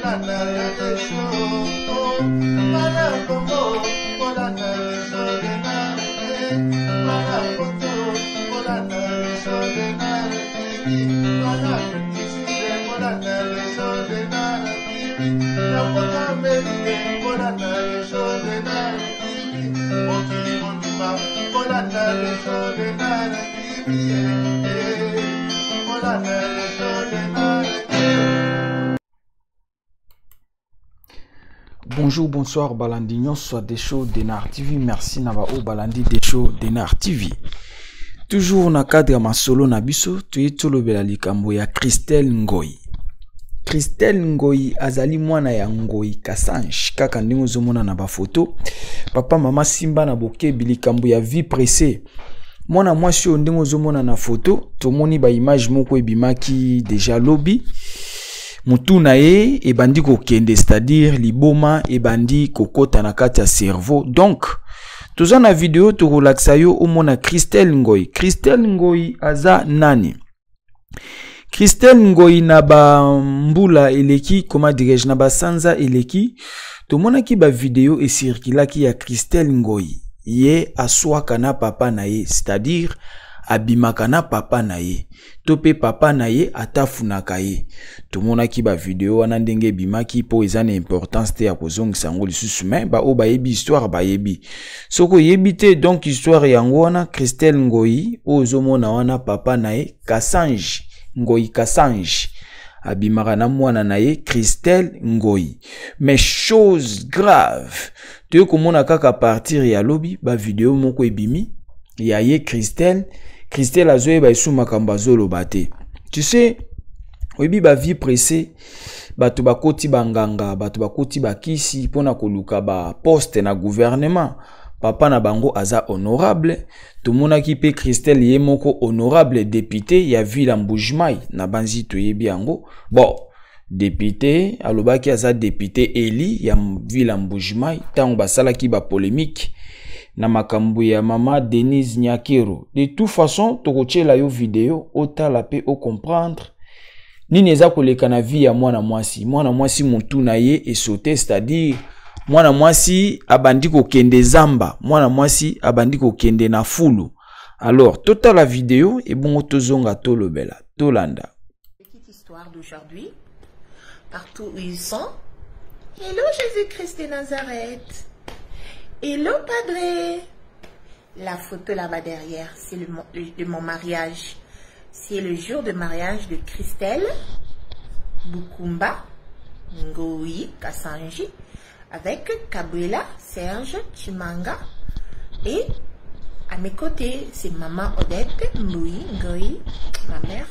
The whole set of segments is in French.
Bonjour, bonsoir, Balandignon, soit des shows d'Enar TV. Merci Navao Balandi des shows d'Enar TV. Toujours na cadre ma solo na biso, tu es tolo bela likambo ya Christelle Ngoyi. Christelle Ngoyi azali mwana ya Ngoyi Kasange kaka ndingo zomona na ba photo. Papa mama Simba na boke bilikambo ya vie pressée. Mwana mwasi o ndingo zomona na photo, tomoni ba image moko ebimaki déjà lobby. Mutu na ye ebandi kokende, c'est-à-dire liboma ebandi kokota na kati ya cerveau. Donc toza na video to relaxa yo omona Christelle Ngoyi. Christelle Ngoyi aza nani? Christelle Ngoyi na ba mbula eleki, comment dirais-je, na ba sanza eleki, tomona ki ba video e circulaki ya Christelle Ngoyi. Ye aswaka na papa na ye, c'est-à-dire abimaka na papa na ye. Tope papa na ye atafunaka ye. Tomona ki ba video wana ndenge bimaki po eza na importance te ya kozongisa ngo lisusu, mais ba o ba yebi histoire ba yebi. Soko yebi te, donc histoire yango wana Christelle Ngoyi ozomona wana papa na ye Kasange Ngoyi Kasange abimaka na mwana na ye Christelle Ngoyi. Mais chose grave, tu komona kaka partir ya lobi ba video moko ebimi ya ye Christelle azoye ba isu makamba zolo bate. Tu sais, oyebi ba vie pressée, bato bakoti banganga, bato bakoti bakisi pona koluka ba poste na gouvernement. Papa na bango aza honorable. Tomona ki pe Christelle ye moko honorable député ya ville Mbujimai na banzi toyebi yango. Bon, député alobaki aza député Eli ya ville Mbujimai tango basala ki ba polémique na makambo ya mama Denise Nyakero. De toute façon, tokochela yo video otala pe o comprendre nini eza koleka na vie ya mwana mwasi. Mwana mwasi mutu na ye esote, c'est-à-dire mwana mwasi abandi kokende zamba, mwana mwasi abandi kokende na fulu. Alors, tota la vidéo et bon tozonga tolobela, tolanda. Petite histoire d'aujourd'hui, partout où ils sont. Hello Jésus-Christ de Nazareth. Hello Padre. La photo là-bas derrière, c'est de mon mariage. C'est le jour de mariage de Christelle Bukumba Ngoyi Kasange avec Kabuela Serge Chimanga. Et à mes côtés, c'est maman Odette Mboui Ngoyi, ma mère.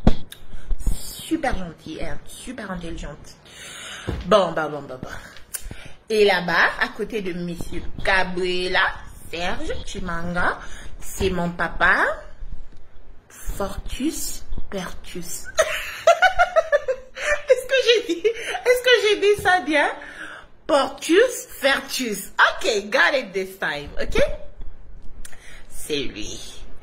Super gentille, hein, super intelligente. Bon. Et là-bas, à côté de monsieur Kabuela Serge Chimanga, c'est mon papa, Fortus Pertus. Est-ce que j'ai dit ça bien? Portus Fertus. Ok, got it this time, ok? C'est lui.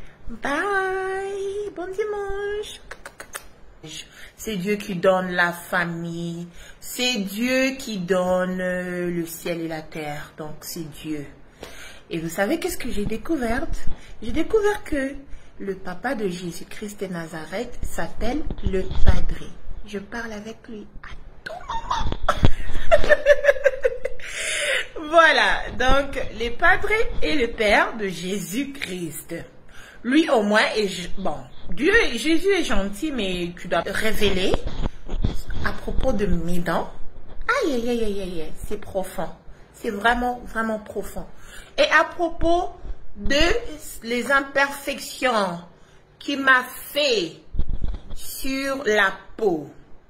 Bye, bon dimanche. C'est Dieu qui donne la famille. C'est Dieu qui donne le ciel et la terre. Donc, c'est Dieu. Et vous savez qu'est-ce que j'ai découvert? J'ai découvert que le papa de Jésus-Christ de Nazareth s'appelle le Padre. Je parle avec lui à tout moment. Voilà, donc le Padre est le père de Jésus-Christ. Lui au moins est... Bon, Jésus est gentil, mais tu dois révéler à propos de mes dents. Aïe, c'est profond. C'est vraiment, vraiment profond. Et à propos de les imperfections qu'il m'a fait sur la peau.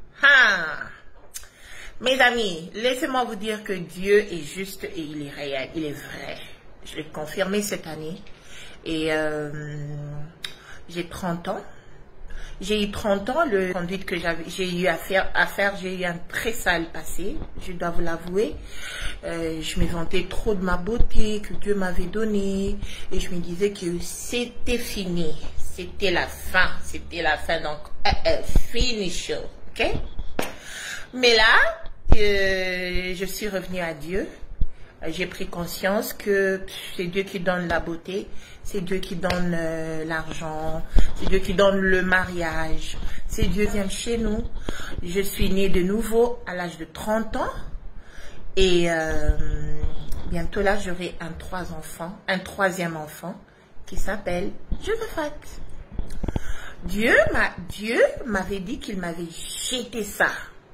Mes amis, laissez-moi vous dire que Dieu est juste et il est réel, il est vrai. Je l'ai confirmé cette année. Et j'ai 30 ans. J'ai eu 30 ans, le conduite que j'ai eu à faire, j'ai eu un très sale passé, je dois vous l'avouer. Je me vantais trop de ma beauté que Dieu m'avait donnée et je me disais que c'était fini, c'était la fin, donc finish, ok? Mais là, je suis revenue à Dieu. J'ai pris conscience que c'est Dieu qui donne la beauté, c'est Dieu qui donne l'argent, c'est Dieu qui donne le mariage, c'est Dieu qui vient chez nous. Je suis née de nouveau à l'âge de 30 ans et bientôt là j'aurai un troisième enfant qui s'appelle Josephat. Dieu m'avait dit qu'il m'avait jeté ça.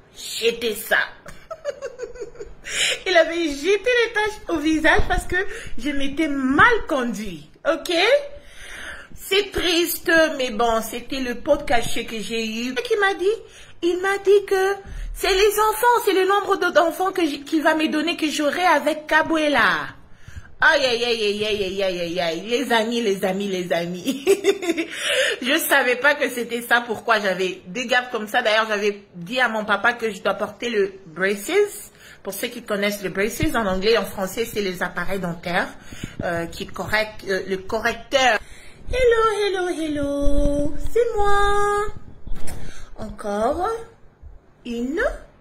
Il avait jeté les taches au visage parce que je m'étais mal conduit, ok? C'est triste, mais bon, c'était le pot caché que j'ai eu. Qui m'a dit? Il m'a dit que c'est les enfants, c'est le nombre d'enfants qu'il va me donner que j'aurai avec Kabuela. Aïe, aïe, aïe, aïe, aïe, aïe, aïe, aïe, les amis. Je savais pas que c'était ça, pourquoi j'avais des gaffes comme ça. D'ailleurs, j'avais dit à mon papa que je dois porter le braces. Pour ceux qui connaissent le braces, en anglais, en français, c'est les appareils dentaires qui correctent le correcteur. Hello, c'est moi. Encore une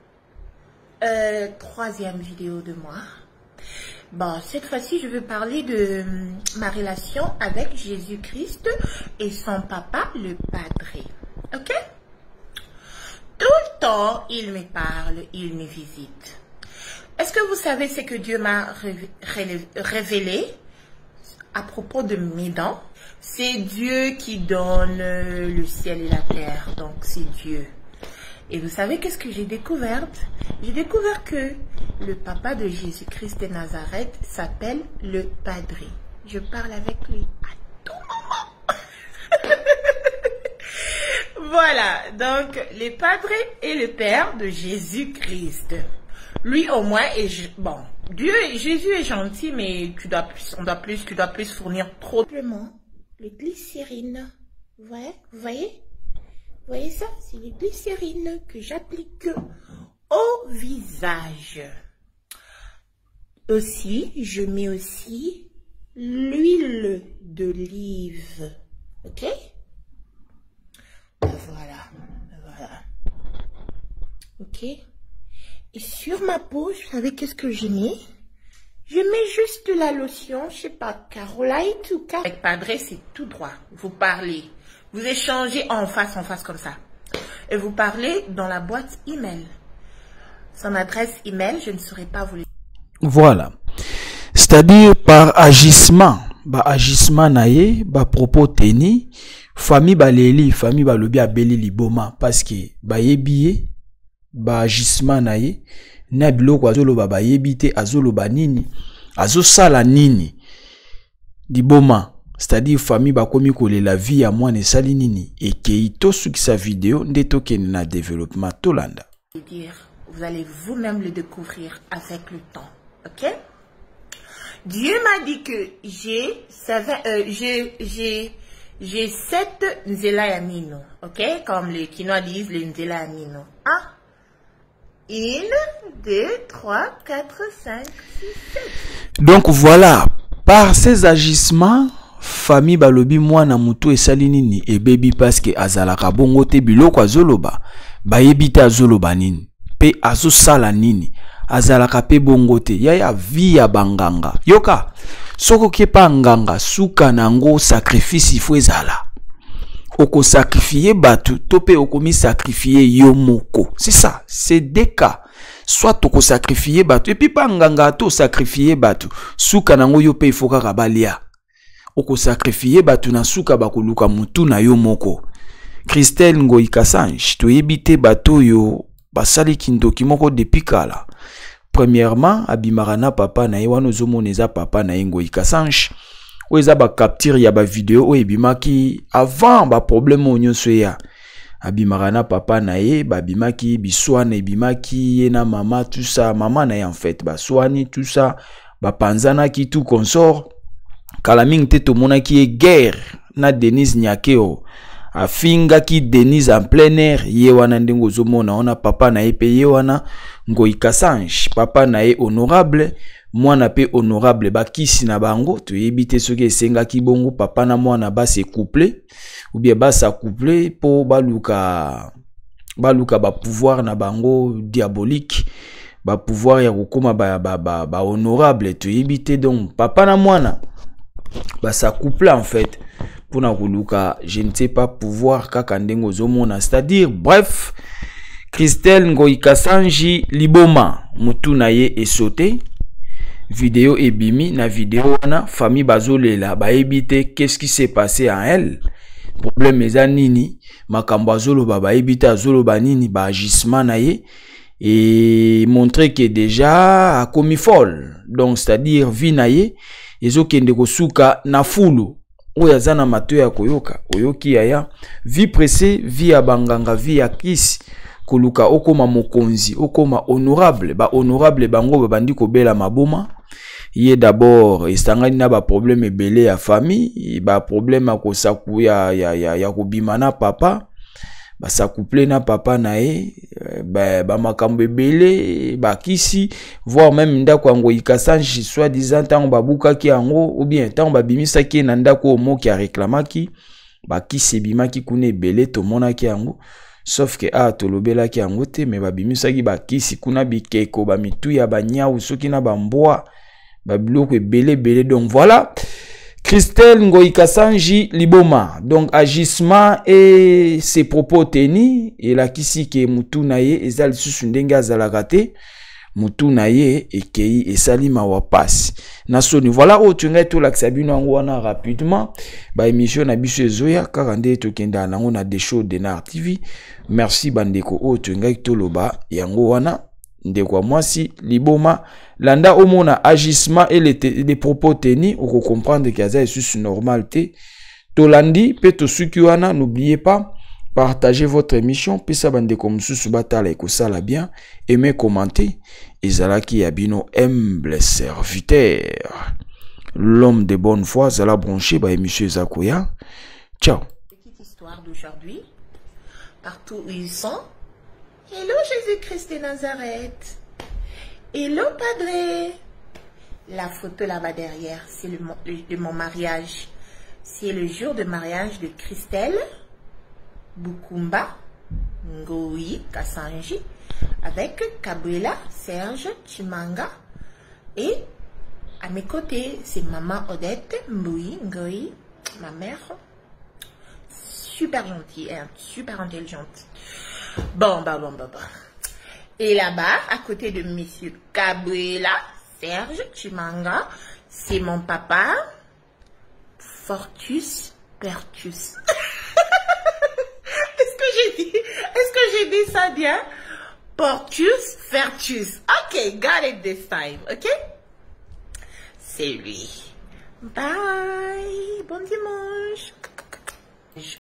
troisième vidéo de moi. Bon, cette fois-ci, je veux parler de ma relation avec Jésus-Christ et son papa, le Padre. Ok? Tout le temps, il me parle, il me visite. Est-ce que vous savez ce que Dieu m'a révélé à propos de mes dents? C'est Dieu qui donne le ciel et la terre, donc c'est Dieu. Et vous savez qu'est-ce que j'ai découvert? J'ai découvert que le papa de Jésus-Christ de Nazareth s'appelle le Padre. Je parle avec lui à tout moment. Voilà, donc le Padre est le père de Jésus-Christ. Lui au moins est bon. Jésus est gentil, mais tu dois plus fournir trop. Simplement, le glycérine. Vous voyez? Vous voyez ça? C'est les glycérines que j'applique au visage. Aussi, je mets aussi l'huile d'olive. Ok? Voilà. Ok? Et sur ma peau, vous savez qu'est-ce que je mets? Je mets juste de la lotion, je sais pas, Carolite ou Car. Avec Padre, c'est tout droit. Vous parlez. Vous échangez en face comme ça. Et vous parlez dans la boîte email. Son adresse email, je ne saurais pas vous le dire. Voilà. C'est-à-dire par agissement. Agissement naye, propos teni, famille baleli, famille balobi abeli liboma. Parce que yebiye, agissement naye, na biloko azoloba yebite azoloba nini, azosala nini, liboma. C'est-à-dire famille bakomi kole la vie à moi ne sali nini et keito sur sa vidéo ndeto ken na développement tolanda. Vous allez vous-même le découvrir avec le temps, ok? Dieu m'a dit que j'ai 7 nzela ya mino, ok? Comme les Quinois disent les nzela ya mino. 1, 2, 3, 4, 5, 6, 7. Donc voilà, par ces agissements, famille balobi mwana mutu esali nini e baby parce que azalaka bongo te biloko azoloba bayebita azoloba nini pe azosala nini azalaka pe bongo te ya vie ya banganga yoka soko kepa nganga suka nango sacrifice ifo ezala oko sacrifier batu to pe okomi sacrifier yo moko. C'est ça, c'est des cas. Soit toko sacrifier batu et puis pa nganga to sacrifier batu suka nango yo pe ifo kaka balia. Oko sacrifier batu na suka bakoluka mutu na yo moko. Christelle Ngoi Kassange to yebite bato yo basali kindoki moko depuis kala. Premièrement, abimarana papa na ye wano zomoneza papa na Ngoi Kassange. Oeza ba capture ya ba vidéo o ebimaki avant ba problème onyoso ya. Abimarana papa na ye babimaki biswana ebimaki ye na mama tout ça, maman na ye en fait baswani tout ça, ba panzana ki tout consort. Kalaming te tomona ki e guerre na Denise Nyakeo afinga ki Denise en plein air ye wana ndengo zomona ona papa na ye pe ye wana Ngoi Kassange papa na ye honorable mwana pe honorable bakisi na bango to yebite soki esenga ki bongo papa na mwana ba se couple ou bien ba sa couple po baluka ba pouvoir na bango diabolique ba pouvoir ya kokoma ba honorable to yibite donc papa na mwana ba sa couple en fait pour na koluka je ne sais pas pouvoir kaka ndengo zomona, c'est-à-dire bref Christelle Ngoyi Kasanji Liboma mutu na ye esote vidéo ebimi na vidéo wana famille bazolela ba ebite qu'est-ce qui s'est passé en elle, problème eza nini, makambo azoloba ba ebite azoloba nini, ba agissement na ye et montrer que déjà a commis folle, donc c'est-à-dire vie na ye ezokende kosuka na fulu oyo aza na mato ya koyoka oyoki yaya vie pressée, vie ya banganga, vie ya kisi koluka okoma mokonzi okoma honorable, ba honorable bango babandi kobela maboma ye d'abord esangani na ba problème ebele ya famille, ba problème ya kosaku ya kobima na papa, ba sakouple na papa na ye, ba makambo ebele ba kisi, voire même ndako yango ikasanji soi-disant tango babukaki yango ou bien tango babimisaki na ndako omoki ya reklamaki ba kisi ebimaki kuna ebele tomonaki yango. Sauf que tolobela ki yango te, mais babimisaki ba kisi kuna bikeko ba mitu ya banyau soki na bambwa ba biloko ebele. Donc voilà Christelle Ngoyi Kasanji Liboma, donc agissement et ses propos tenus et la kisi ke mutu na ye ezali susu ndenge azalaka te, mutu na ye ekei esali mawa pasi nasoni. Voilà tu ngai to lakisa bino yango wana rapidement ba émission na biso ezoya kaka nde tokenda nango na des shows de Nar TV. Merci bandeko tu ngai to loba yango wana ndeko mwasi Liboma landa omona agissement et les propos tenus ou comprendre que ça est juste normalité tolandi pe to suki wana. N'oubliez pas partagez votre émission puis ça bande comme sous batala et sala bien, aimez, commenter ezalaki yabino humble serviteur, l'homme de bonne foi zala branché ba émission Zakoya. Ciao. Petite histoire d'aujourd'hui, partout où ils sont. Hello Jésus-Christ de Nazareth. Hello Padre. La photo là-bas derrière, c'est de mon mariage. C'est le jour de mariage de Christelle Bukumba Ngoyi Kasanji avec Kabuela Serge Chimanga. Et à mes côtés, c'est maman Odette Mboui Ngoyi, ma mère. Super gentille, hein, super intelligente. Bon. Et là-bas, à côté de monsieur Kabuela Serge Chimanga, c'est mon papa Fortus Pertus. Est-ce que j'ai dit ça bien? Portus Fertus. Ok, got it this time, ok? C'est lui. Bye. Bon dimanche.